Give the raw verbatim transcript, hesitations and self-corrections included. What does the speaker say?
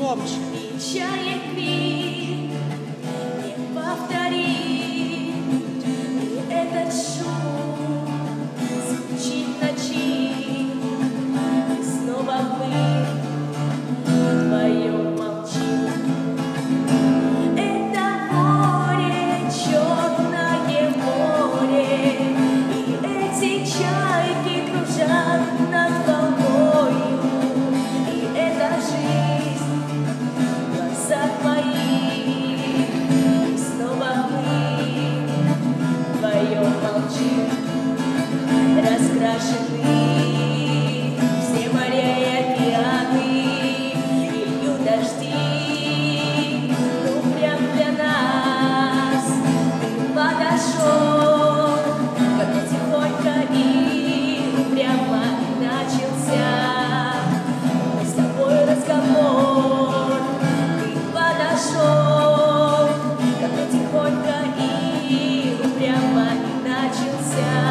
громче. Чаек крик не повторит, и этот шум звучит в ночи, и снова мы вдвоем молчим. Это море, черное море, и эти чайки кружат над волною, и эта жизнь твои, и снова мы вдвоем молчим, раскрашены все моря и океаны, и льют дожди, ну прям для нас ты подошел, как тихонько и упрямо начался мы с тобой разговор. Подошел, как тихонько и упрямо начался.